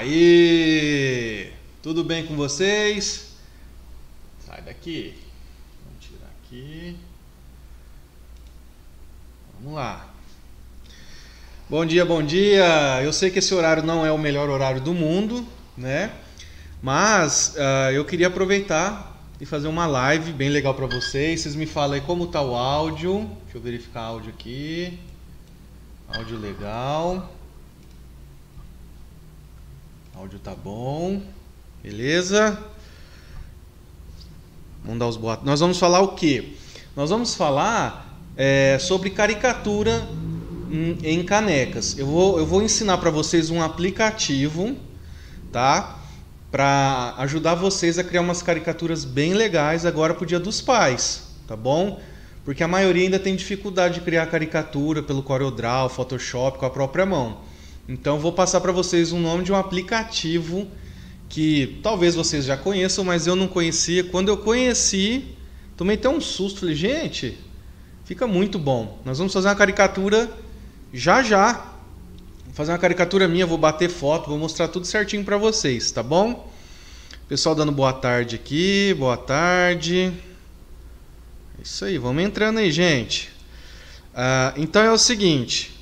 Aí, tudo bem com vocês? Sai daqui. Vamos tirar aqui. Vamos lá. Bom dia, bom dia. Eu sei que esse horário não é o melhor horário do mundo, né? Mas eu queria aproveitar e fazer uma live bem legal para vocês. Vocês me falam aí como tá o áudio. Deixa eu verificar o áudio aqui. Áudio legal. Áudio tá bom. Beleza? Vamos dar os boa. Nós vamos falar o quê? Nós vamos falar sobre caricatura em canecas. Eu vou ensinar para vocês um aplicativo, tá? Para ajudar vocês a criar umas caricaturas bem legais agora pro Dia dos Pais, tá bom? Porque a maioria ainda tem dificuldade de criar caricatura pelo CorelDRAW, Photoshop com a própria mão. Então vou passar para vocês o nome de um aplicativo que talvez vocês já conheçam, mas eu não conhecia. Quando eu conheci, tomei até um susto. Falei, gente, fica muito bom. Nós vamos fazer uma caricatura já. Vou fazer uma caricatura minha, vou bater foto, vou mostrar tudo certinho para vocês, tá bom? Pessoal dando boa tarde aqui, boa tarde. Isso aí, vamos entrando aí, gente. Então é o seguinte,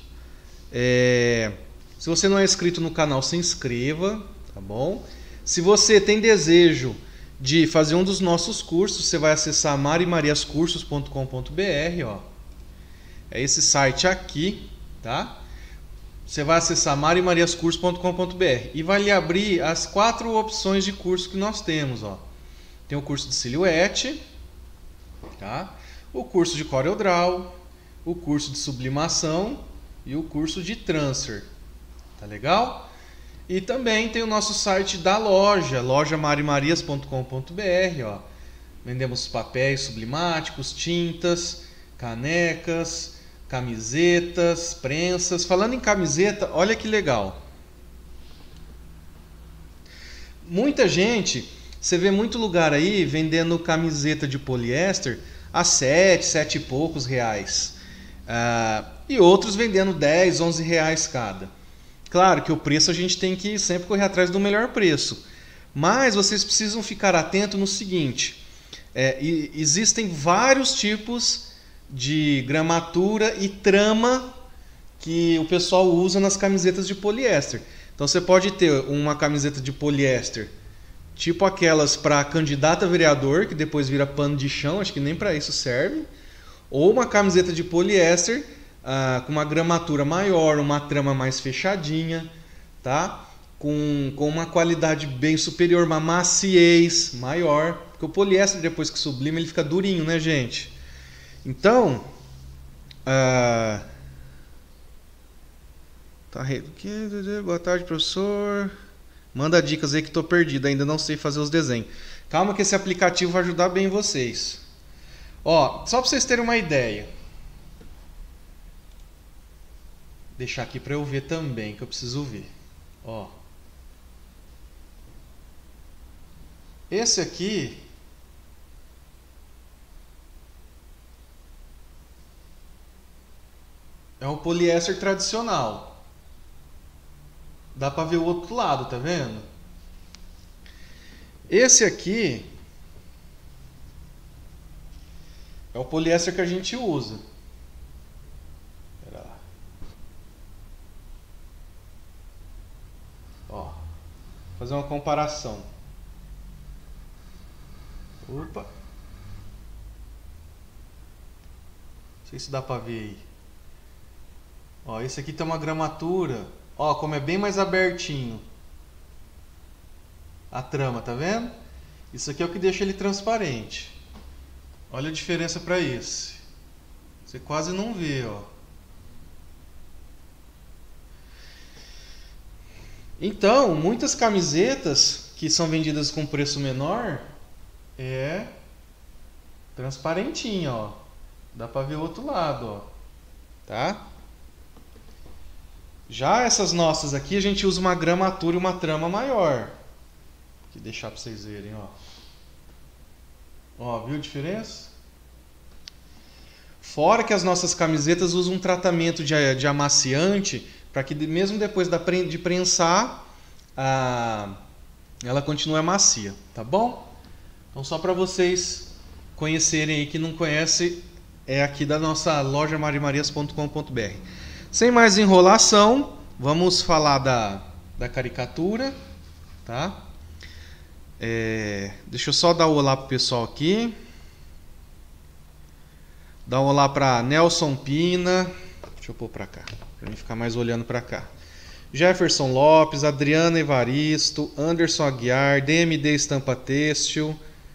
se você não é inscrito no canal, se inscreva, tá bom? Se você tem desejo de fazer um dos nossos cursos, você vai acessar marimariascursos.com.br, ó. É esse site aqui, tá? Você vai acessar marimariascursos.com.br e vai lhe abrir as 4 opções de curso que nós temos, ó. Tem o curso de silhuete, tá? O curso de CorelDRAW, o curso de sublimação e o curso de transfer. Tá legal? E também tem o nosso site da loja marimarias.com.br, ó. Vendemos papéis sublimáticos, tintas, canecas, camisetas, prensas. Falando em camiseta, olha que legal. Muita gente, você vê muito lugar aí vendendo camiseta de poliéster a 7 e poucos reais. E outros vendendo 10, 11 reais cada. Claro que o preço a gente tem que sempre correr atrás do melhor preço. Mas vocês precisam ficar atentos no seguinte. Existem vários tipos de gramatura e trama que o pessoal usa nas camisetas de poliéster. Então você pode ter uma camiseta de poliéster tipo aquelas para candidato a vereador, que depois vira pano de chão, acho que nem para isso serve. Ou uma camiseta de poliéster com uma gramatura maior, uma trama mais fechadinha, tá? Com uma qualidade bem superior, uma maciez maior. Porque o poliéster, depois que sublima, ele fica durinho, né, gente? Então, boa tarde, professor. Manda dicas aí que estou perdido, ainda não sei fazer os desenhos. Calma que esse aplicativo vai ajudar bem vocês. Ó, só para vocês terem uma ideia. Deixar aqui para eu ver também, que eu preciso ver. Ó. Esse aqui é um poliéster tradicional. Dá para ver o outro lado, tá vendo? Esse aqui é o poliéster que a gente usa. Espera lá. Ó, vou fazer uma comparação. Opa. Não sei se dá para ver aí. Ó, esse aqui tem uma gramatura. Ó, como é bem mais abertinho a trama, tá vendo? Isso aqui é o que deixa ele transparente. Olha a diferença para esse. Você quase não vê, ó. Então, muitas camisetas que são vendidas com preço menor é transparentinho, ó. Dá para ver o outro lado, ó. Tá? Já essas nossas aqui, a gente usa uma gramatura e uma trama maior. Vou deixar para vocês verem, ó. Ó, viu a diferença? Fora que as nossas camisetas usam um tratamento de amaciante para que mesmo depois de prensar, ela continua macia, tá bom? Então só para vocês conhecerem aí, que não conhece, é aqui da nossa loja marimarias.com.br. Sem mais enrolação, vamos falar da caricatura, tá? Deixa eu só dar um olá pro pessoal aqui. Dá um olá para Nelson Pina. Deixa eu pôr para cá, para mim ficar mais olhando para cá. Jefferson Lopes, Adriana Evaristo, Anderson Aguiar, DMD Estampa Têxtil.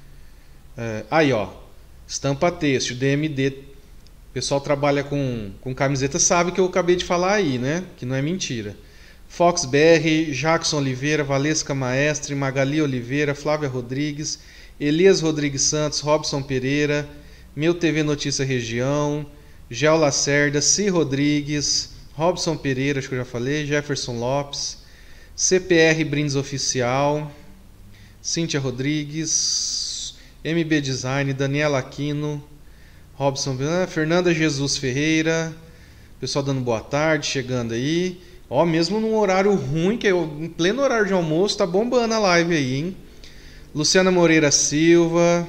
Aí, ó, Estampa Têxtil, DMD. O pessoal trabalha com camiseta, sabe que eu acabei de falar aí, né? Que não é mentira. Fox BR, Jackson Oliveira, Valesca Maestre, Magali Oliveira, Flávia Rodrigues, Elias Rodrigues Santos, Robson Pereira, Meu TV Notícia Região, Gel Lacerda, C. Rodrigues, Robson Pereira, acho que eu já falei, Jefferson Lopes, CPR Brindes Oficial, Cíntia Rodrigues, MB Design, Daniela Aquino, Robson, Fernanda Jesus Ferreira, pessoal dando boa tarde, chegando aí. Ó, mesmo num horário ruim, que é em pleno horário de almoço, tá bombando a live aí, hein? Luciana Moreira Silva,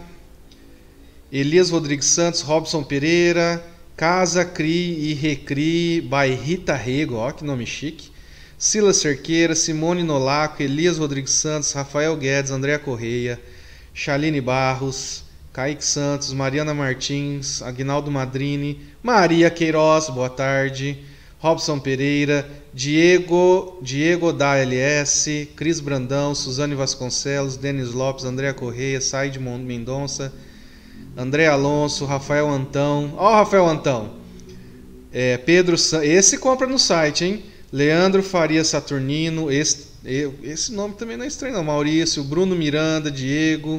Elias Rodrigues Santos, Robson Pereira, Casa Cri e Recri by Rita Rego, ó que nome chique. Silas Cerqueira, Simone Nolaco, Elias Rodrigues Santos, Rafael Guedes, Andréa Correia, Chaline Barros, Kaique Santos, Mariana Martins, Aguinaldo Madrini, Maria Queiroz, boa tarde, Robson Pereira, Diego da LS, Cris Brandão, Suzane Vasconcelos, Denis Lopes, Andréa Correia, Said Mendonça, André Alonso, Rafael Antão. Ó, Rafael Antão. Pedro, esse compra no site, hein? Leandro Faria Saturnino, esse nome também não é estranho não. Maurício, Bruno Miranda, Diego,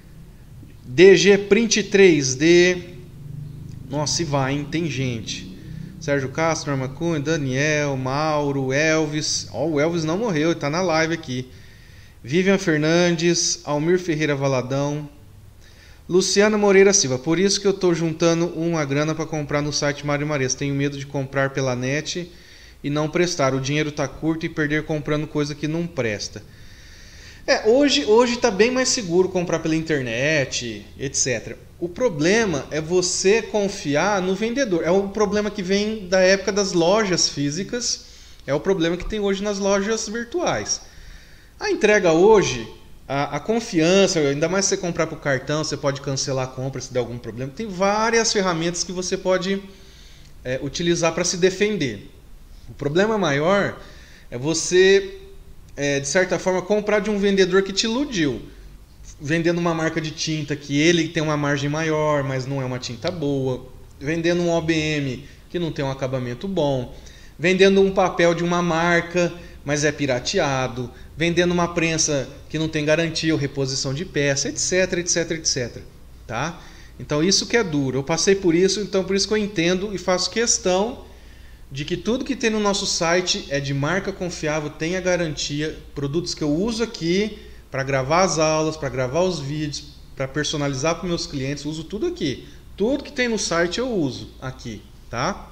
DG Print 3D. Nossa, e vai, hein? Tem gente. Sérgio Castro, Norma Cunha, Daniel, Mauro, Elvis. Ó, o Elvis não morreu, ele tá na live aqui. Vivian Fernandes, Almir Ferreira Valadão, Luciana Moreira Silva. Por isso que eu estou juntando uma grana para comprar no site Mário Marias. Tenho medo de comprar pela net e não prestar. O dinheiro está curto e perder comprando coisa que não presta. Hoje está bem mais seguro comprar pela internet, etc. O problema é você confiar no vendedor. É o problema que vem da época das lojas físicas. É o problema que tem hoje nas lojas virtuais. A entrega hoje, a confiança, ainda mais se você comprar por cartão, você pode cancelar a compra se der algum problema. Tem várias ferramentas que você pode utilizar para se defender. O problema maior é você, de certa forma, comprar de um vendedor que te iludiu. Vendendo uma marca de tinta que ele tem uma margem maior, mas não é uma tinta boa. Vendendo um OBM que não tem um acabamento bom. Vendendo um papel de uma marca, mas é pirateado. Vendendo uma prensa que não tem garantia ou reposição de peça, etc, etc, etc. Tá? Então isso que é duro. Eu passei por isso, então por isso que eu entendo e faço questão de que tudo que tem no nosso site é de marca confiável, tenha garantia, produtos que eu uso aqui para gravar as aulas, para gravar os vídeos, para personalizar para os meus clientes, uso tudo aqui. Tudo que tem no site eu uso aqui, tá?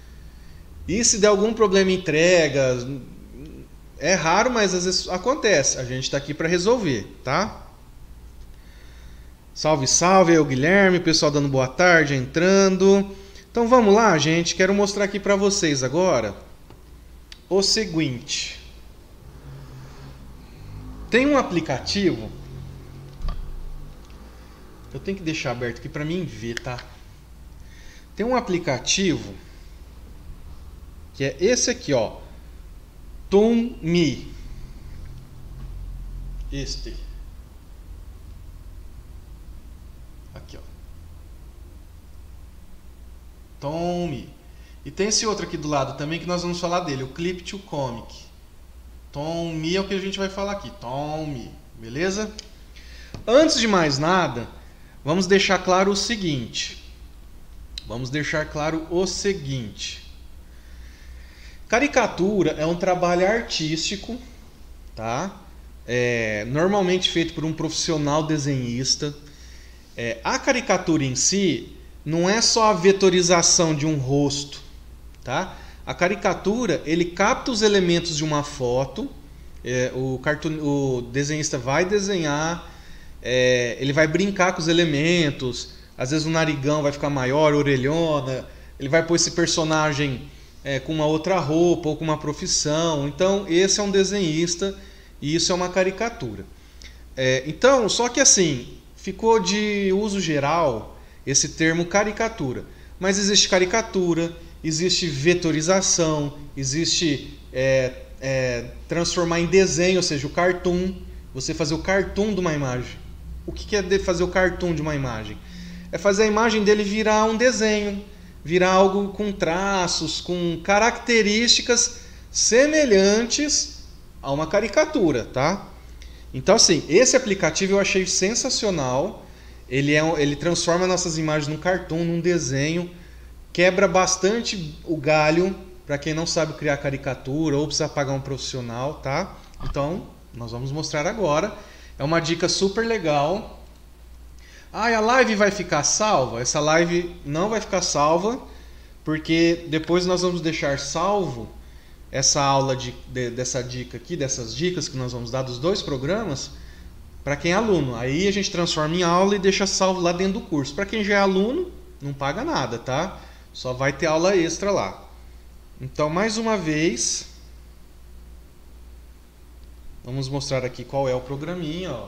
E se der algum problema em entrega, é raro, mas às vezes acontece. A gente está aqui para resolver, tá? Salve, salve, eu Guilherme, pessoal dando boa tarde, entrando. Então vamos lá, gente. Quero mostrar aqui para vocês agora o seguinte. Tem um aplicativo. Eu tenho que deixar aberto aqui para mim ver, tá? Tem um aplicativo que é esse aqui, ó. ToonMe. Este. Aqui, ó. ToonMe. E tem esse outro aqui do lado também que nós vamos falar dele, o Clip2Comic. ToonMe é o que a gente vai falar aqui. ToonMe. Beleza? Antes de mais nada, vamos deixar claro o seguinte. Caricatura é um trabalho artístico, tá? Normalmente feito por um profissional desenhista. A caricatura em si não é só a vetorização de um rosto, tá? A caricatura, ele capta os elementos de uma foto, O desenhista vai desenhar, ele vai brincar com os elementos, às vezes o narigão vai ficar maior, a orelhona, ele vai pôr esse personagem com uma outra roupa ou com uma profissão. Então esse é um desenhista e isso é uma caricatura. Então, só que assim, ficou de uso geral esse termo caricatura. Mas existe caricatura, existe vetorização, existe transformar em desenho, ou seja, o cartoon. Você fazer o cartoon de uma imagem. O que é fazer o cartoon de uma imagem? É fazer a imagem dele virar um desenho, virar algo com traços, com características semelhantes a uma caricatura, tá? Então, assim, esse aplicativo eu achei sensacional. Ele transforma nossas imagens num cartoon, num desenho, quebra bastante o galho para quem não sabe criar caricatura ou precisa pagar um profissional, tá? Então, nós vamos mostrar agora. É uma dica super legal. A live vai ficar salva? Essa live não vai ficar salva, porque depois nós vamos deixar salvo essa aula dessa dica aqui, dessas dicas que nós vamos dar dos 2 programas, para quem é aluno. Aí a gente transforma em aula e deixa salvo lá dentro do curso. Para quem já é aluno, não paga nada, tá? Só vai ter aula extra lá. Então, mais uma vez, vamos mostrar aqui qual é o programinha, ó.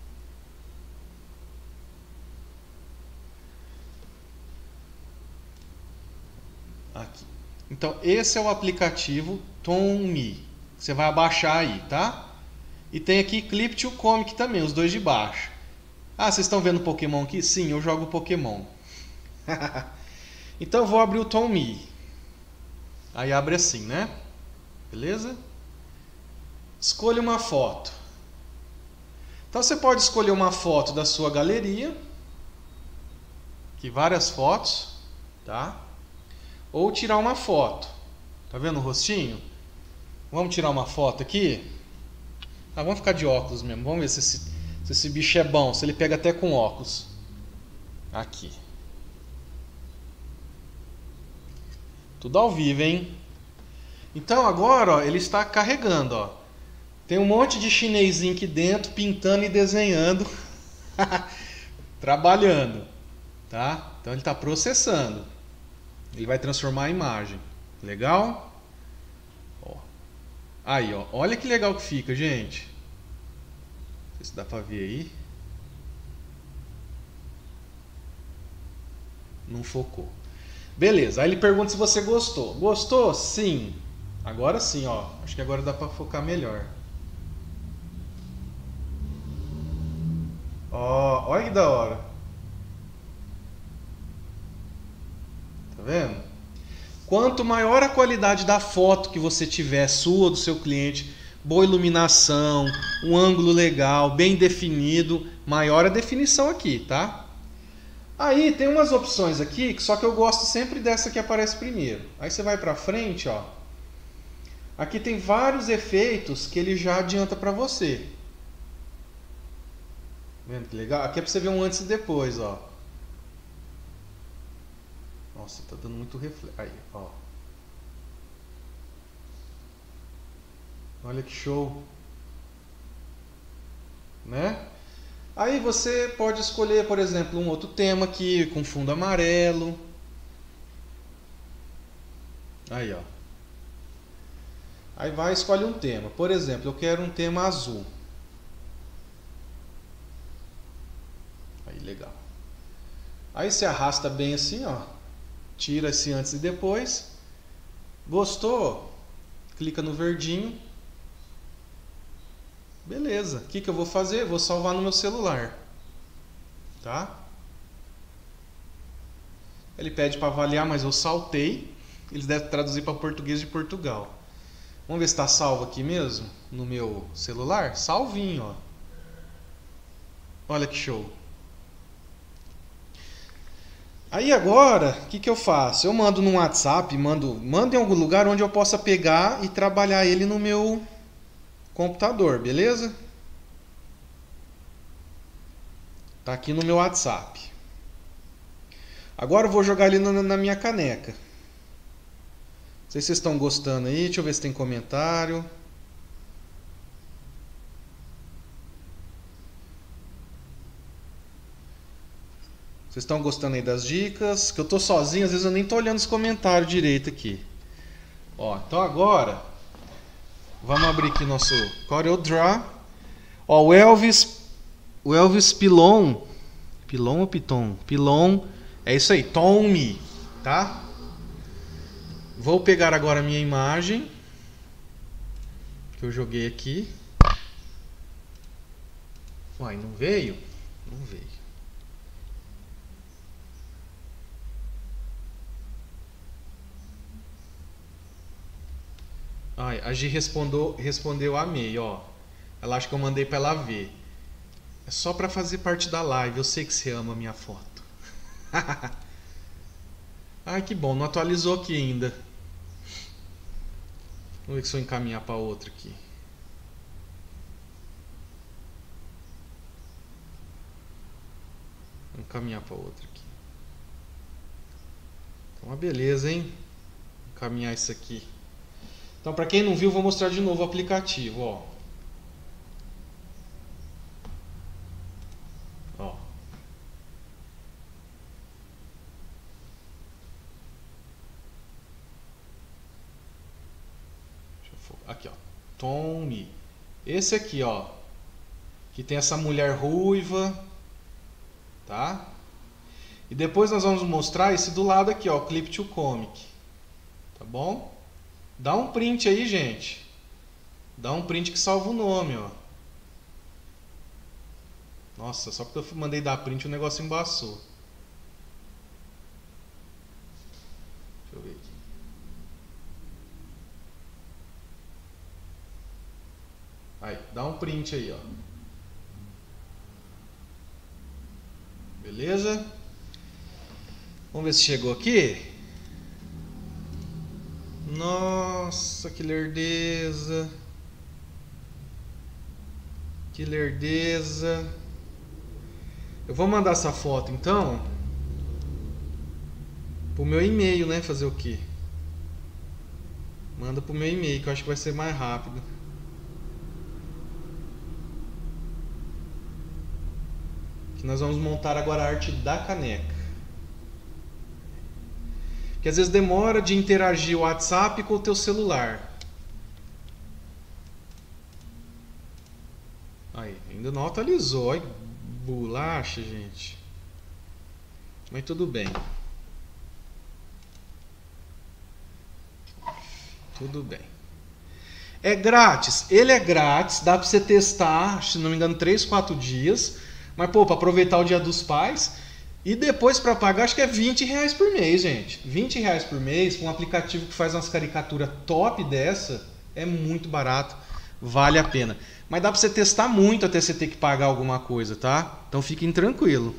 Aqui. Então, esse é o aplicativo TomMe. Você vai abaixar aí, tá? E tem aqui Clip to Comic também, os 2 de baixo. Vocês estão vendo Pokémon aqui? Sim, eu jogo Pokémon. Então eu vou abrir o TomMe. Aí abre assim, né? Beleza? Escolha uma foto. Então você pode escolher uma foto da sua galeria. Aqui várias fotos, tá? Ou tirar uma foto. Tá vendo o rostinho? Vamos tirar uma foto aqui? Vamos ficar de óculos mesmo. Vamos ver se esse bicho é bom. Se ele pega até com óculos. Aqui. Tudo ao vivo, hein? Então agora, ó, ele está carregando, ó. Tem um monte de chinesinho aqui dentro pintando e desenhando. Trabalhando, tá? Então ele está processando. Ele vai transformar a imagem. Legal? Ó. Aí, ó. Olha que legal que fica, gente. Não sei se dá pra ver aí. Não focou. Beleza. Aí ele pergunta se você gostou. Gostou? Sim. Agora sim, ó. Acho que agora dá pra focar melhor. Ó, olha que da hora. Tá vendo? Quanto maior a qualidade da foto que você tiver, sua ou do seu cliente, boa iluminação, um ângulo legal, bem definido, maior a definição aqui, tá? Aí tem umas opções aqui, só que eu gosto sempre dessa que aparece primeiro. Aí você vai pra frente, ó. Aqui tem vários efeitos que ele já adianta pra você. Vendo que legal? Aqui é pra você ver um antes e depois, ó. Nossa, tá dando muito reflexo. Aí, ó. Olha que show. Né? Aí você pode escolher, por exemplo, um outro tema aqui com fundo amarelo. Aí, ó. Aí vai e escolhe um tema. Por exemplo, eu quero um tema azul. Aí, legal. Aí você arrasta bem assim, ó. Tira esse antes e depois. Gostou? Clica no verdinho. Beleza. O que eu vou fazer? Vou salvar no meu celular. Tá? Ele pede para avaliar, mas eu saltei. Eles devem traduzir para português de Portugal. Vamos ver se está salvo aqui mesmo, no meu celular. Salvinho, ó. Olha que show. Aí agora, o que eu faço? Eu mando no WhatsApp, mando em algum lugar onde eu possa pegar e trabalhar ele no meu computador, beleza? Tá aqui no meu WhatsApp. Agora eu vou jogar ele na minha caneca. Não sei se vocês estão gostando aí, deixa eu ver se tem comentário. Vocês estão gostando aí das dicas? Que eu tô sozinho, às vezes eu nem tô olhando os comentários direito aqui. Ó, então agora vamos abrir aqui nosso CorelDRAW. Ó, o Elvis Pilon. Pilon ou Piton? Pilon. É isso aí, Tom-me, tá? Vou pegar agora a minha imagem que eu joguei aqui. Uai, não veio? Não veio. Ai, a Gi respondeu amei, ó. Ela acha que eu mandei pra ela ver. É só pra fazer parte da live. Eu sei que você ama a minha foto. Ai, que bom. Não atualizou aqui ainda. Vamos ver se eu encaminhar pra outra aqui. Vamos encaminhar pra outra aqui. Então, uma beleza, hein? Vou encaminhar isso aqui. Então, para quem não viu, vou mostrar de novo o aplicativo, ó. Ó. Aqui, ó. Tom-me. Esse aqui, ó. Que tem essa mulher ruiva, tá? E depois nós vamos mostrar esse do lado aqui, ó, Clip to Comic. Tá bom? Dá um print aí, gente. Dá um print que salva o nome, ó. Nossa, só porque eu mandei dar print o negócio embaçou. Deixa eu ver aqui. Aí, dá um print aí, ó. Beleza? Vamos ver se chegou aqui. Nossa, que lerdeza. Que lerdeza. Eu vou mandar essa foto então pro meu e-mail, né? Fazer o quê? Manda pro meu e-mail, que eu acho que vai ser mais rápido. Que nós vamos montar agora a arte da caneca. Que às vezes demora de interagir o WhatsApp com o teu celular. Aí, ainda não atualizou. Olha, bolacha, gente. Mas tudo bem. Tudo bem. É grátis. Ele é grátis. Dá pra você testar, se não me engano, 3, 4 dias. Mas, pô, pra aproveitar o Dia dos Pais. E depois para pagar, acho que é R$20 por mês, gente. R$20 por mês, com um aplicativo que faz umas caricaturas top dessa, é muito barato, vale a pena. Mas dá para você testar muito até você ter que pagar alguma coisa, tá? Então fiquem tranquilo.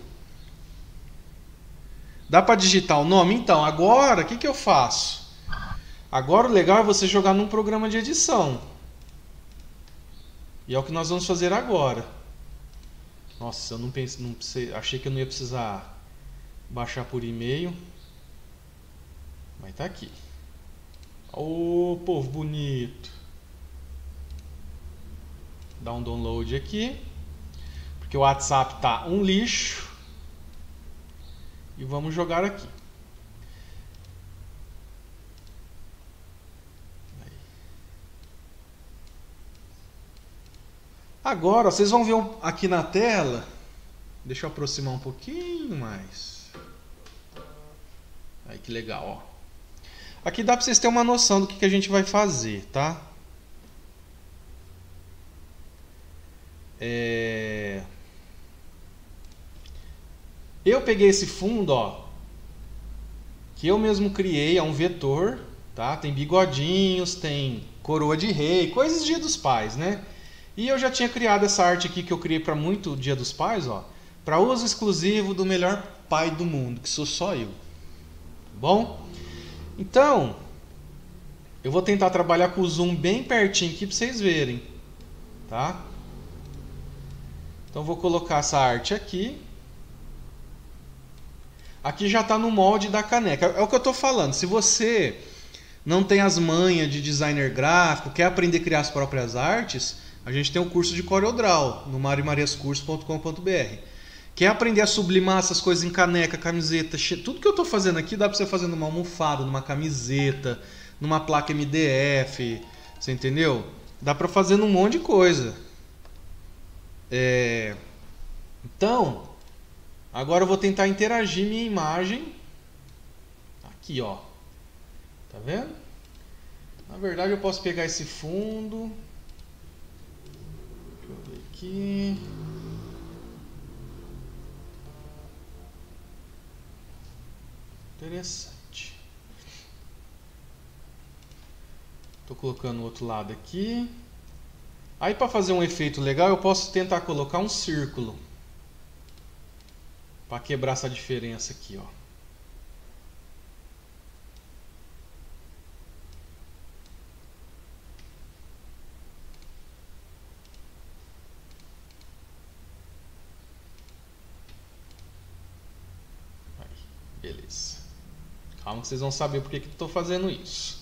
Dá para digitar o nome? Então, agora, o que eu faço? Agora o legal é você jogar num programa de edição. E é o que nós vamos fazer agora. Nossa, eu não pensei, achei que eu não ia precisar baixar por e-mail, mas tá aqui. Ô, povo bonito. Dá um download aqui, porque o WhatsApp tá um lixo. E vamos jogar aqui. Agora, vocês vão ver aqui na tela. Deixa eu aproximar um pouquinho mais. Aí que legal, ó. Aqui dá para vocês terem uma noção do que a gente vai fazer, tá? Eu peguei esse fundo, ó, que eu mesmo criei, é um vetor, tá? Tem bigodinhos, tem coroa de rei, coisas do Dia dos Pais, né? E eu já tinha criado essa arte aqui que eu criei para muito Dia dos Pais, ó, para uso exclusivo do melhor pai do mundo, que sou só eu. Bom? Então, eu vou tentar trabalhar com o zoom bem pertinho aqui para vocês verem, tá? Então vou colocar essa arte aqui. Aqui já está no molde da caneca. É o que eu estou falando. Se você não tem as manhas de designer gráfico, quer aprender a criar as próprias artes, a gente tem o curso de CorelDRAW no mariomariascurso.com.br. Quer aprender a sublimar essas coisas em caneca, camiseta? Tudo que eu estou fazendo aqui dá para você fazer numa almofada, numa camiseta, numa placa MDF. Você entendeu? Dá para fazer num monte de coisa. Então, agora eu vou tentar interagir minha imagem. Aqui, ó. Tá vendo? Na verdade, eu posso pegar esse fundo. Deixa eu ver aqui. Interessante. Estou colocando o outro lado aqui. Aí, para fazer um efeito legal, eu posso tentar colocar um círculo para quebrar essa diferença aqui, ó. Aí, beleza. Calma que vocês vão saber por que eu estou fazendo isso.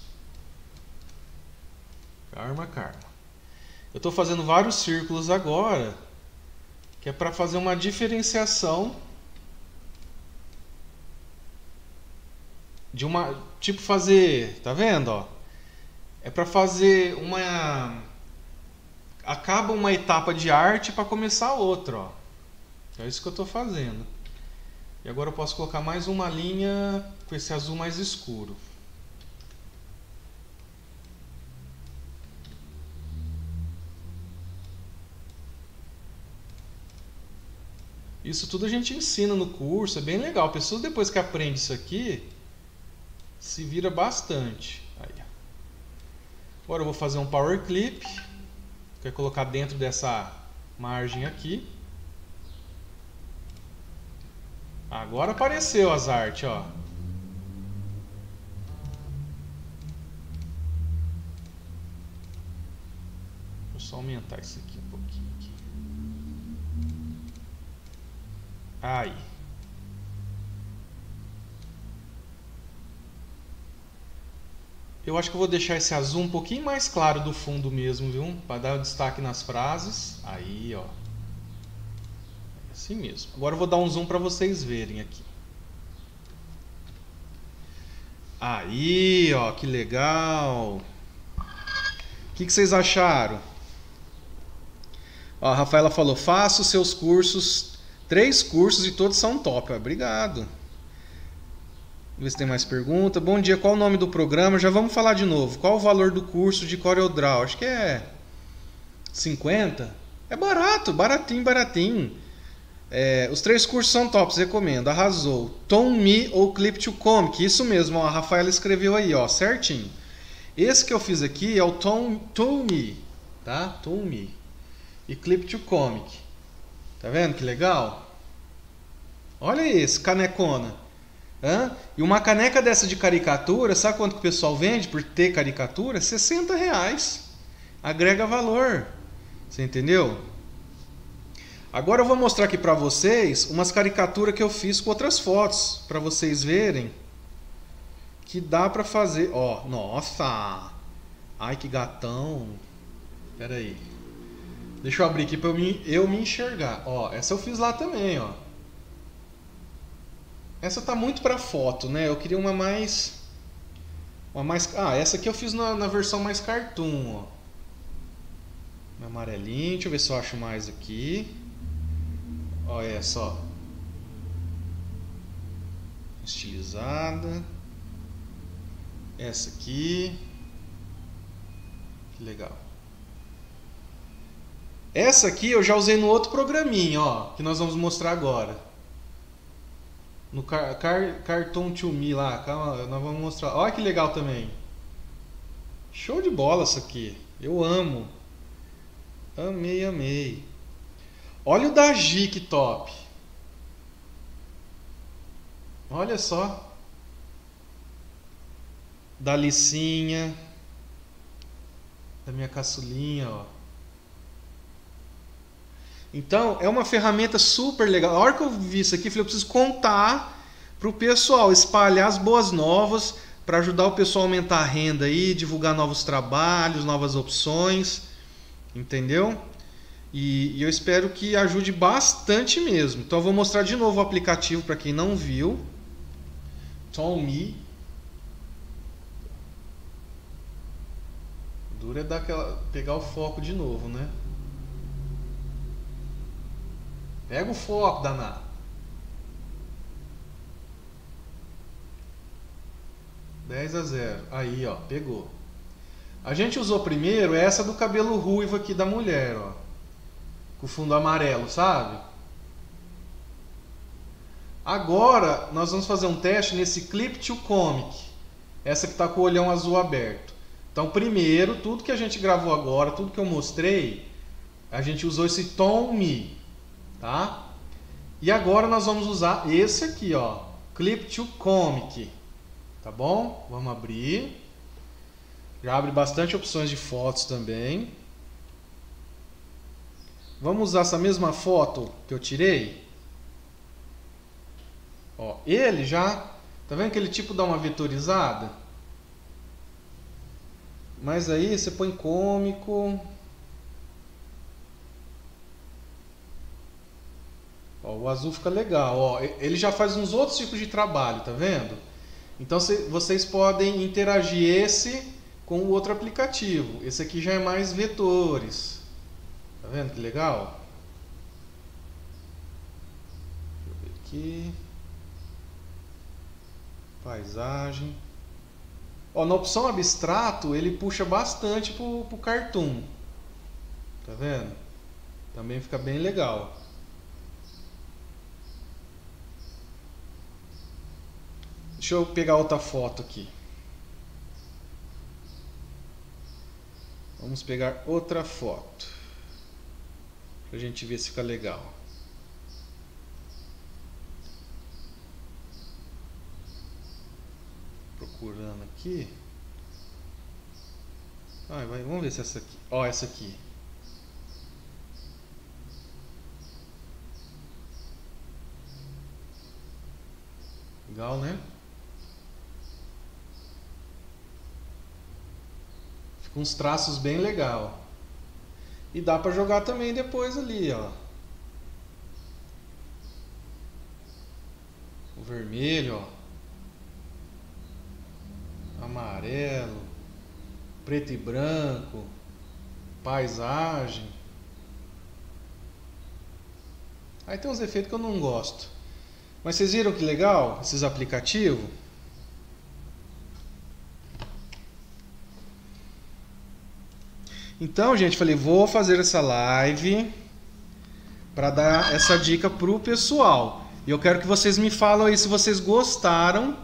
Calma, calma. Eu estou fazendo vários círculos agora, que é para fazer uma diferenciação de uma, tipo fazer, tá vendo, ó? É para fazer uma, acaba uma etapa de arte para começar outra, ó. É isso que eu estou fazendo. E agora eu posso colocar mais uma linha com esse azul mais escuro. Isso tudo a gente ensina no curso, é bem legal. Pessoas depois que aprendem isso aqui, se vira bastante. Aí. Agora eu vou fazer um power clip, que é colocar dentro dessa margem aqui. Agora apareceu as artes, ó. Vou só aumentar isso aqui um pouquinho. Aí. Eu acho que eu vou deixar esse azul um pouquinho mais claro do fundo mesmo, viu? Para dar destaque nas frases. Aí, ó. Assim mesmo. Agora eu vou dar um zoom para vocês verem aqui. Aí, ó, que legal. O que vocês acharam? Ó, a Rafaela falou: faça os seus cursos. 3 cursos e todos são top. Obrigado. Vamos ver se tem mais pergunta. Bom dia, qual o nome do programa? Já vamos falar de novo. Qual o valor do curso de CorelDRAW? Acho que é 50. É barato, baratinho, baratinho. Os 3 cursos são tops, recomendo. Arrasou. Tome ou Clip to Comic. Isso mesmo, ó, a Rafaela escreveu aí, ó, certinho. Esse que eu fiz aqui é o Tome, tá? Tome e Clip to Comic. Tá vendo que legal? Olha esse, canecona. E uma caneca dessa de caricatura, sabe quanto que o pessoal vende por ter caricatura? R$60. Agrega valor. Você entendeu? Agora eu vou mostrar aqui pra vocês umas caricaturas que eu fiz com outras fotos, pra vocês verem que dá pra fazer. Ó, nossa! Ai, que gatão. Pera aí. Deixa eu abrir aqui pra eu me enxergar. Ó, essa eu fiz lá também, ó. Essa tá muito pra foto, né? Eu queria uma mais... Ah, essa aqui eu fiz na versão mais cartoon, ó. Amarelinho. Deixa eu ver se eu acho mais aqui. Ó, essa, ó. Estilizada. Essa aqui. Que legal. Essa aqui eu já usei no outro programinha, ó, que nós vamos mostrar agora. No Cartoon to Me lá, calma, nós vamos mostrar. Olha que legal também. Show de bola isso aqui. Eu amo. Amei, amei. Olha o da Gi, que top. Olha só. Da Licinha. Da minha caçulinha, ó. Então, é uma ferramenta super legal. A hora que eu vi isso aqui, eu falei, eu preciso contar para o pessoal, espalhar as boas novas, para ajudar o pessoal a aumentar a renda aí, divulgar novos trabalhos, novas opções, entendeu? E eu espero que ajude bastante mesmo. Então eu vou mostrar de novo o aplicativo para quem não viu. TomMe. Dura é pegar o foco de novo, né? Pega o foco, danado. Dez a 0. Aí, ó, pegou. A gente usou primeiro essa do cabelo ruivo aqui da mulher, ó. Com o fundo amarelo, sabe? Agora nós vamos fazer um teste nesse Clip to Comic. Essa que está com o olhão azul aberto. Então primeiro, tudo que a gente gravou agora, tudo que eu mostrei, a gente usou esse TomMe, tá? E agora nós vamos usar esse aqui, ó, Clip to Comic. Tá bom? Vamos abrir. Já abre bastante opções de fotos também. Vamos usar essa mesma foto que eu tirei. Ó, ele já... Tá vendo que ele tipo dá uma vetorizada? Mas aí você põe cômico. Ó, o azul fica legal. Ó, ele já faz uns outros tipos de trabalho, tá vendo? Então vocês podem interagir esse com o outro aplicativo. Esse aqui já é mais vetores. Tá vendo que legal? Deixa eu ver aqui. Paisagem. Ó, na opção abstrato ele puxa bastante pro cartoon. Tá vendo? Também fica bem legal. Deixa eu pegar outra foto aqui. Vamos pegar outra foto. Pra gente ver se fica legal. Procurando aqui. Vamos ver se essa aqui. Ó, essa aqui. Legal, né? Fica uns traços bem legal. E dá para jogar também depois ali, ó. O vermelho, ó. Amarelo, preto e branco, paisagem. Aí tem uns efeitos que eu não gosto. Mas vocês viram que legal esses aplicativos? Então, gente, falei, vou fazer essa live para dar essa dica pro pessoal. E eu quero que vocês me falem aí se vocês gostaram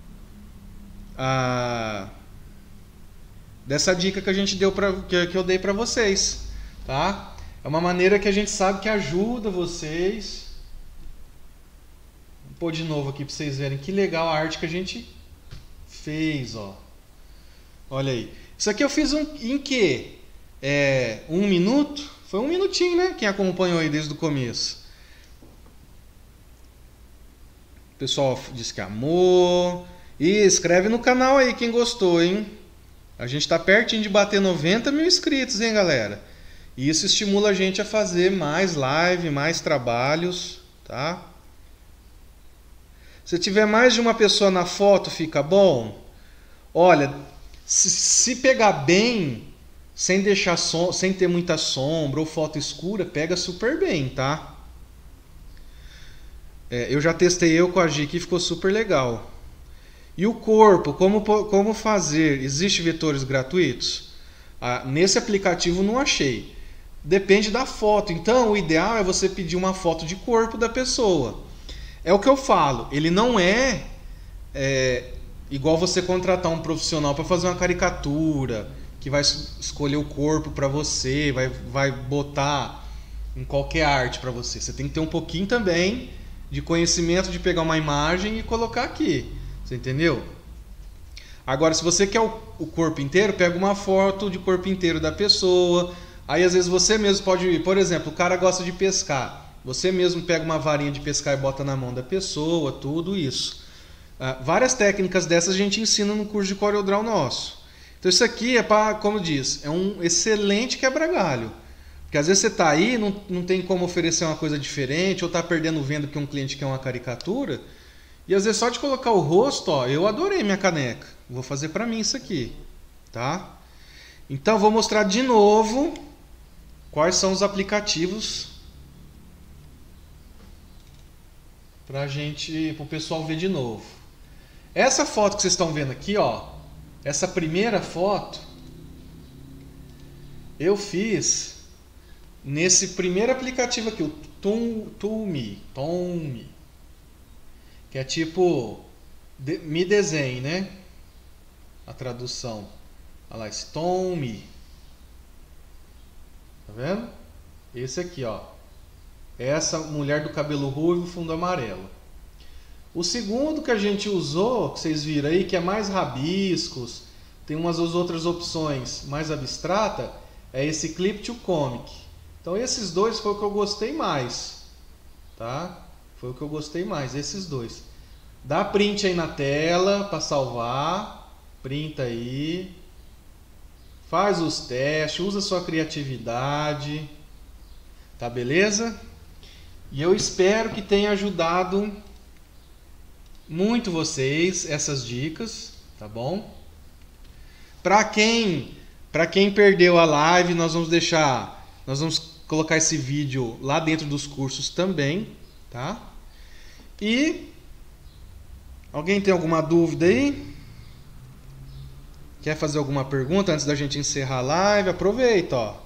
dessa dica que a gente deu que eu dei para vocês, tá? É uma maneira que a gente sabe que ajuda vocês. Vou pôr de novo aqui para vocês verem que legal a arte que a gente fez, ó. Olha aí. Isso aqui eu fiz em que? 1 minuto? Foi 1 minutinho, né? Quem acompanhou aí desde o começo. O pessoal disse que amou. E escreve no canal aí quem gostou, hein? A gente tá pertinho de bater 90 mil inscritos, hein, galera? E isso estimula a gente a fazer mais live, mais trabalhos, tá? Se tiver mais de uma pessoa na foto, fica bom? Olha, se pegar bem, sem deixar sem ter muita sombra ou foto escura, pega super bem, tá? Eu já testei eu com a Gi aqui, ficou super legal. E o corpo, como fazer? Existem vetores gratuitos? Nesse aplicativo não achei. Depende da foto. Então o ideal é você pedir uma foto de corpo da pessoa. É o que eu falo. Ele não é igual você contratar um profissional para fazer uma caricatura, que vai escolher o corpo para você, vai botar em qualquer arte para você. Você tem que ter um pouquinho também de conhecimento de pegar uma imagem e colocar aqui. Você entendeu? Agora, se você quer o corpo inteiro, pega uma foto de corpo inteiro da pessoa. Aí, às vezes, você mesmo pode... Por exemplo, o cara gosta de pescar. Você mesmo pega uma varinha de pescar e bota na mão da pessoa, tudo isso. Várias técnicas dessas a gente ensina no curso de CorelDRAW nosso. Então, isso aqui é para, como diz, é um excelente quebra-galho. Porque às vezes você está aí, não tem como oferecer uma coisa diferente, ou está perdendo venda porque um cliente quer uma caricatura. E às vezes só de colocar o rosto, ó, eu adorei minha caneca. Vou fazer para mim isso aqui, tá? Então vou mostrar de novo quais são os aplicativos para o pessoal ver de novo. Essa foto que vocês estão vendo aqui, ó, essa primeira foto eu fiz nesse primeiro aplicativo aqui, o Toonme, que é tipo me desenhe, né? A tradução. Olha lá, esse Toonme. Tá vendo? Esse aqui, ó. Essa mulher do cabelo ruivo, fundo amarelo. O segundo que a gente usou, que vocês viram aí, que é mais rabiscos, tem umas outras opções mais abstrata, é esse Clip to Comic. Então esses dois foi o que eu gostei mais, tá? Foi o que eu gostei mais, esses dois. Dá print aí na tela para salvar, printa aí, faz os testes, usa sua criatividade, tá beleza? E eu espero que tenha ajudado muito vocês essas dicas, tá bom? Para quem perdeu a live, nós vamos colocar esse vídeo lá dentro dos cursos também, tá? E alguém tem alguma dúvida aí? Quer fazer alguma pergunta antes da gente encerrar a live? Aproveita, ó.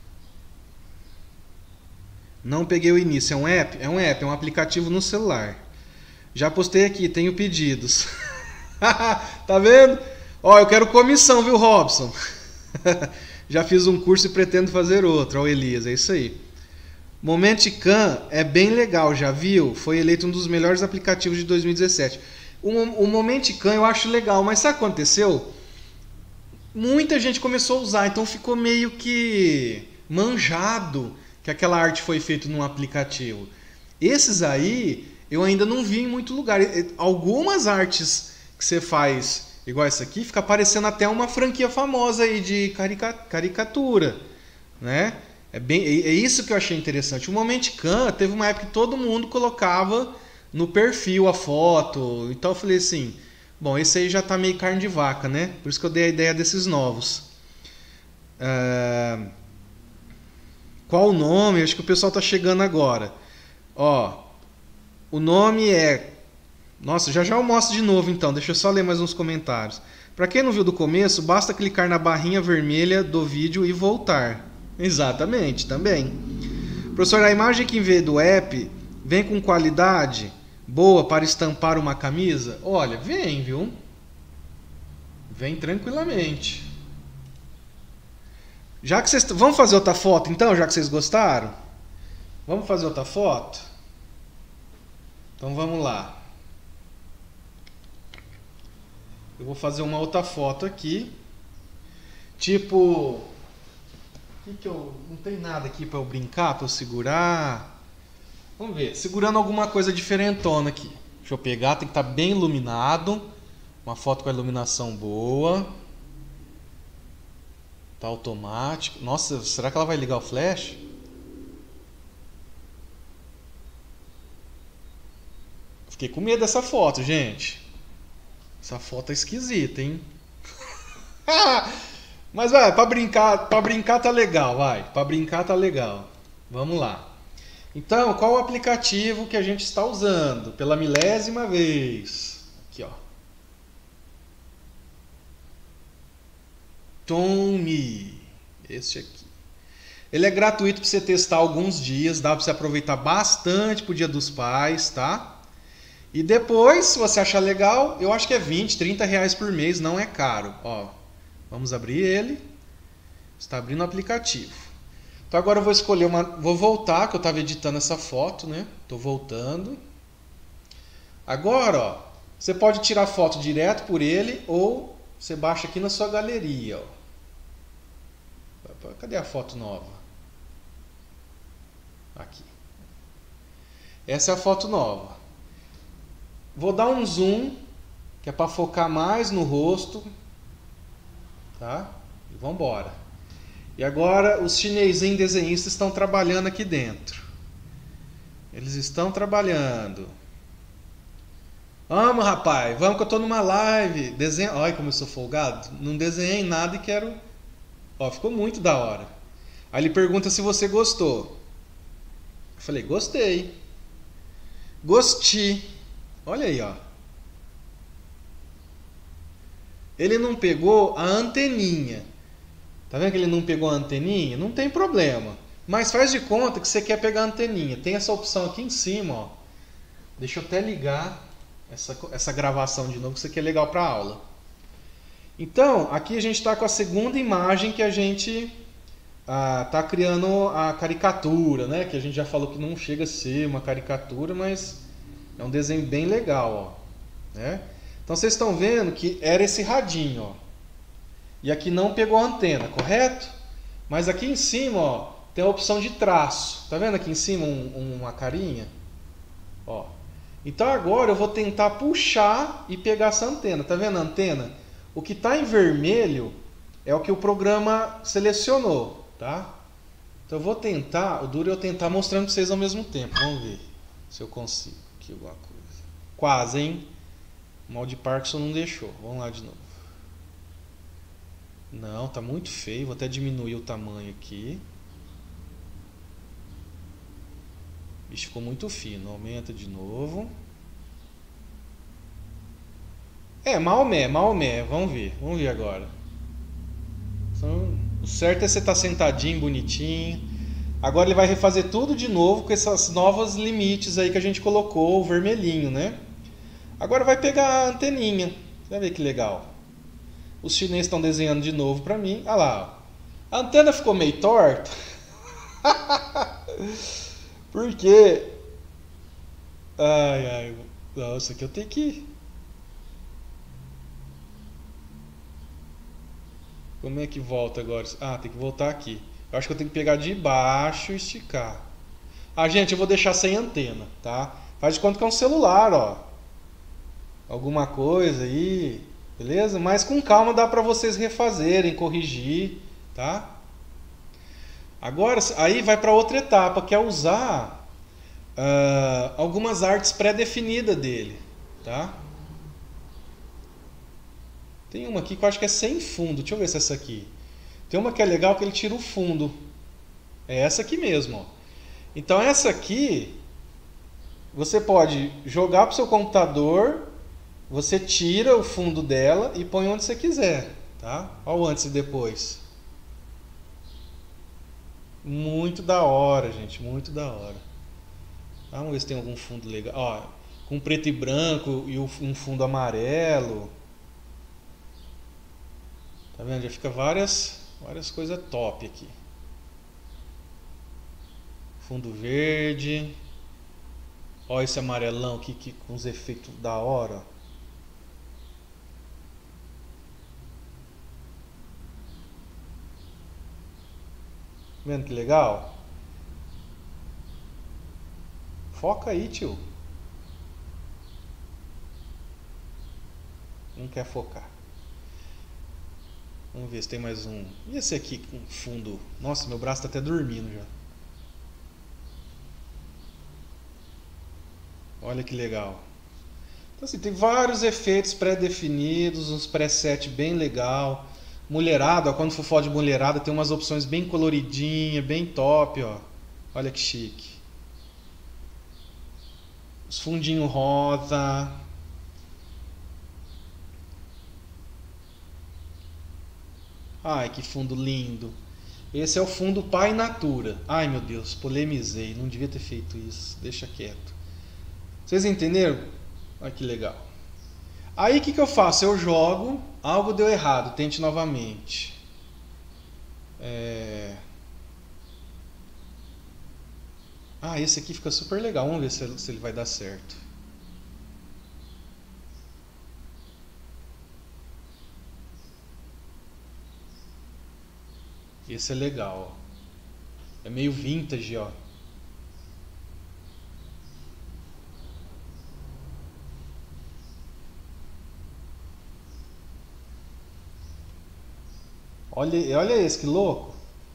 Não peguei o início, é um app? É um aplicativo no celular. Já postei aqui, tenho pedidos. Tá vendo? Ó, eu quero comissão, viu, Robson? Já fiz um curso e pretendo fazer outro. Ó, Elias, é isso aí. Momenticam é bem legal, já viu? Foi eleito um dos melhores aplicativos de 2017. O Momenticam eu acho legal, mas sabe o que aconteceu? Muita gente começou a usar, então ficou meio que manjado que aquela arte foi feita num aplicativo. Esses aí eu ainda não vi em muito lugar. Algumas artes que você faz igual essa aqui, fica parecendo até uma franquia famosa aí de caricatura, né? É isso que eu achei interessante. O Momenticam teve uma época que todo mundo colocava no perfil a foto. Então eu falei assim, bom, esse aí já tá meio carne de vaca, né? Por isso que eu dei a ideia desses novos. Qual o nome? Acho que o pessoal tá chegando agora. Ó, o nome é... Nossa, já eu mostro de novo então. Deixa eu só ler mais uns comentários. Para quem não viu do começo, basta clicar na barrinha vermelha do vídeo e voltar. Exatamente, também. Professor, a imagem que vê do app vem com qualidade boa para estampar uma camisa? Olha, vem, viu? Vem tranquilamente. Já que vocês... Vamos fazer outra foto então, já que vocês gostaram? Vamos fazer outra foto? Então vamos lá. Eu vou fazer uma outra foto aqui. Tipo... Não tem nada aqui para eu brincar, para eu segurar. Vamos ver. Segurando alguma coisa diferentona aqui. Deixa eu pegar, tem que estar bem iluminado. Uma foto com a iluminação boa. Tá automático. Nossa, será que ela vai ligar o flash? Fiquei com medo dessa foto, gente. Essa foto é esquisita, hein? Mas vai, pra brincar tá legal, vai. Pra brincar tá legal. Vamos lá. Então, qual o aplicativo que a gente está usando? Pela milésima vez. Aqui, ó. Toonme. Este aqui. Ele é gratuito para você testar alguns dias. Dá para você aproveitar bastante pro Dia dos Pais, tá? E depois, se você achar legal, eu acho que é 20, 30 reais por mês, não é caro. Ó, vamos abrir ele. Está abrindo o aplicativo. Então agora eu vou escolher uma... Vou voltar, que eu estava editando essa foto, né? Estou voltando. Agora, ó, você pode tirar foto direto por ele ou você baixa aqui na sua galeria. Ó. Cadê a foto nova? Aqui. Essa é a foto nova. Vou dar um zoom, que é para focar mais no rosto, tá? E vamos embora. E agora os chinesinhos desenhistas estão trabalhando aqui dentro. Eles estão trabalhando. Vamos, rapaz, vamos que eu tô numa live. Desenha. Olha como eu sou folgado. Não desenhei nada e quero. Ó, ficou muito da hora. Aí ele pergunta se você gostou. Eu falei, gostei. Gostei. Olha aí, ó. Ele não pegou a anteninha. Tá vendo que ele não pegou a anteninha? Não tem problema. Mas faz de conta que você quer pegar a anteninha. Tem essa opção aqui em cima, ó. Deixa eu até ligar essa gravação de novo, que isso aqui é legal para aula. Então, aqui a gente está com a segunda imagem que a gente está criando a caricatura, né? Que a gente já falou que não chega a ser uma caricatura, mas é um desenho bem legal, ó. Né? Então vocês estão vendo que era esse radinho, ó. E aqui não pegou a antena, correto? Mas aqui em cima, ó, tem a opção de traço. Tá vendo aqui em cima uma carinha? Ó. Então agora eu vou tentar puxar e pegar essa antena. Tá vendo a antena? O que está em vermelho é o que o programa selecionou, tá? Então eu vou tentar, o duro é eu tentar mostrando para vocês ao mesmo tempo. Vamos ver se eu consigo aqui alguma coisa. Quase, hein? O mal de Parkinson não deixou. Vamos lá de novo. Não, tá muito feio. Vou até diminuir o tamanho aqui. Ixi, ficou muito fino. Aumenta de novo. É, Maomé. Vamos ver agora. Então, o certo é você estar sentadinho, bonitinho. Agora ele vai refazer tudo de novo com essas novas limites aí que a gente colocou, o vermelhinho, né? Agora vai pegar a anteninha. Você vai ver que legal. Os chineses estão desenhando de novo pra mim. Olha lá. Ó. A antena ficou meio torta. Por quê? Ai. Nossa, aqui eu tenho que... Como é que volta agora? Ah, tem que voltar aqui. Eu acho que eu tenho que pegar de baixo e esticar. Ah, gente, eu vou deixar sem antena, tá? Faz de conta que é um celular, ó. Alguma coisa aí, beleza? Mas com calma dá pra vocês refazerem, corrigir, tá? Agora, aí vai pra outra etapa, que é usar algumas artes pré-definidas dele, tá? Tem uma aqui que eu acho que é sem fundo. Deixa eu ver se é essa aqui. Tem uma que é legal que ele tira o fundo. É essa aqui mesmo, ó. Então essa aqui você pode jogar para o seu computador, você tira o fundo dela e põe onde você quiser, tá? Olha o antes e depois. Muito da hora, gente, muito da hora. Vamos ver se tem algum fundo legal. Ó, com preto e branco e um fundo amarelo. Tá vendo? Já fica várias coisas top aqui. Fundo verde. Olha esse amarelão aqui com os efeitos da hora. Vendo que legal? Foca aí, tio. Não quer focar. Vamos ver se tem mais um. E esse aqui com fundo? Nossa, meu braço tá até dormindo já. Olha que legal. Então assim, tem vários efeitos pré-definidos, uns preset bem legal. Mulherada, ó, quando for foto de mulherada, tem umas opções bem coloridinhas, bem top, ó. Olha que chique. Os fundinhos rosa. Ai, que fundo lindo. Esse é o fundo Pai Natura. Ai, meu Deus, polemizei. Não devia ter feito isso. Deixa quieto. Vocês entenderam? Olha que legal. Aí o que eu faço? Eu jogo. Algo deu errado. Tente novamente. Ah, esse aqui fica super legal. Vamos ver se ele vai dar certo. Esse é legal, ó. É meio vintage, ó. Olha esse, que louco.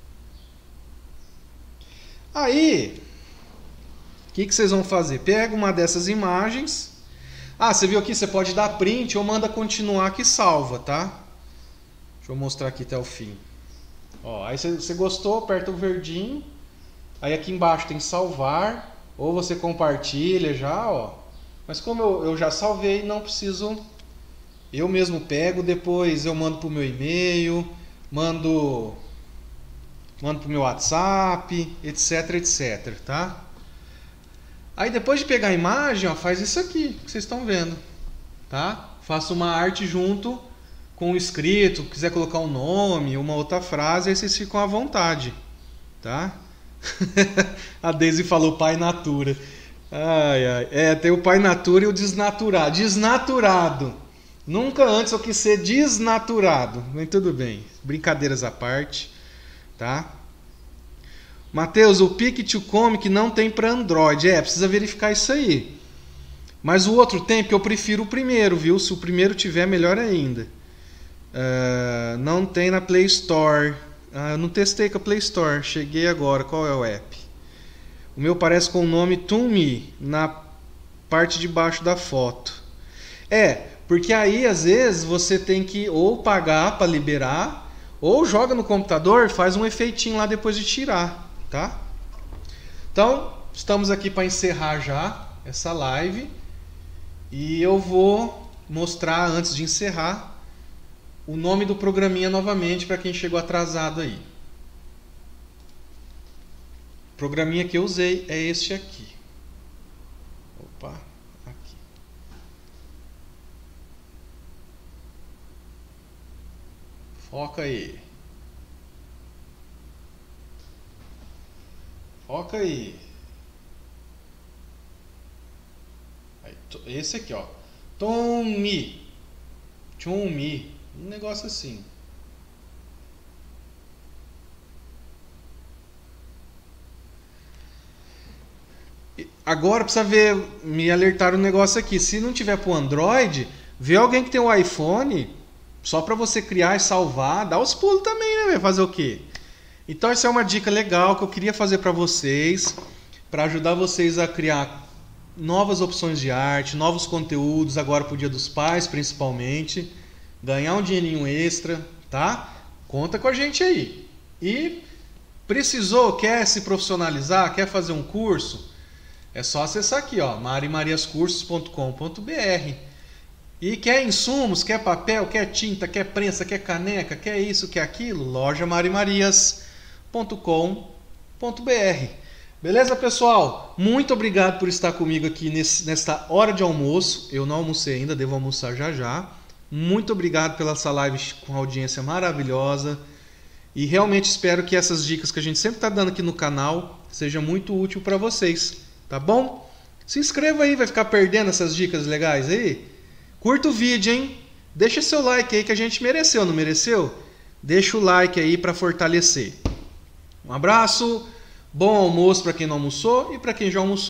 Aí, o que vocês vão fazer? Pega uma dessas imagens. Ah, você viu aqui? Você pode dar print ou manda continuar que salva, tá? Deixa eu mostrar aqui até o fim. Ó, aí você gostou, aperta o verdinho. Aí aqui embaixo tem salvar. Ou você compartilha já, ó. Mas como eu já salvei, não preciso... Eu mesmo pego, depois eu mando pro meu e-mail, mando pro meu WhatsApp, etc, etc, tá? Aí depois de pegar a imagem, ó, faz isso aqui que vocês estão vendo, tá? Faça uma arte junto com o escrito, quiser colocar um nome, uma outra frase, aí vocês ficam à vontade, tá? A Daisy falou Pai Natura. Ai, ai. É, tem o Pai Natura e o desnaturado. Desnaturado. Nunca antes eu quis ser desnaturado. Mas tudo bem. Brincadeiras à parte, tá? Matheus, o Pic2Comic não tem para Android. É, precisa verificar isso aí. Mas o outro tem, porque eu prefiro o primeiro, viu? Se o primeiro tiver, melhor ainda. Não tem na Play Store. Eu não testei com a Play Store. Cheguei agora. Qual é o app? O meu parece com o nome Toonme na parte de baixo da foto. É, porque aí às vezes você tem que ou pagar para liberar, ou joga no computador e faz um efeitinho lá depois de tirar, tá? Então, estamos aqui para encerrar já essa live. E eu vou mostrar, antes de encerrar, o nome do programinha novamente para quem chegou atrasado aí. O programinha que eu usei é este aqui. Opa, aqui. Foca aí. Foca aí. Esse aqui, ó. Toonme. Um negócio assim. Agora precisa ver, me alertar um negócio aqui. Se não tiver para o Android, vê alguém que tem um iPhone, só para você criar e salvar, dá os pulos também, né? Fazer o quê? Então essa é uma dica legal que eu queria fazer para vocês, para ajudar vocês a criar novas opções de arte, novos conteúdos, agora pro Dia dos Pais principalmente, ganhar um dinheirinho extra, tá? Conta com a gente aí. E precisou, quer se profissionalizar, quer fazer um curso? É só acessar aqui, ó, marimariascursos.com.br. E quer insumos, quer papel, quer tinta, quer prensa, quer caneca, quer isso, quer aquilo? Loja marimarias.com.br. Beleza, pessoal? Muito obrigado por estar comigo aqui nesta hora de almoço. Eu não almocei ainda, devo almoçar já já. Muito obrigado pela essa live com audiência maravilhosa. E realmente espero que essas dicas que a gente sempre está dando aqui no canal seja muito útil para vocês. Tá bom? Se inscreva aí, vai ficar perdendo essas dicas legais aí? Curta o vídeo, hein? Deixa seu like aí que a gente mereceu, não mereceu? Deixa o like aí para fortalecer. Um abraço, bom almoço para quem não almoçou e para quem já almoçou.